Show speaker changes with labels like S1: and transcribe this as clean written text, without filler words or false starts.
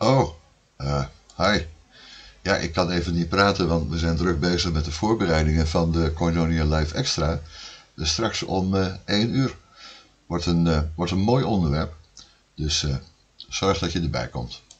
S1: Oh, hi. Ja, ik kan even niet praten, want we zijn druk bezig met de voorbereidingen van de Koinonia Live Extra. Dus straks om 1 uur wordt een mooi onderwerp. Dus zorg dat je erbij komt.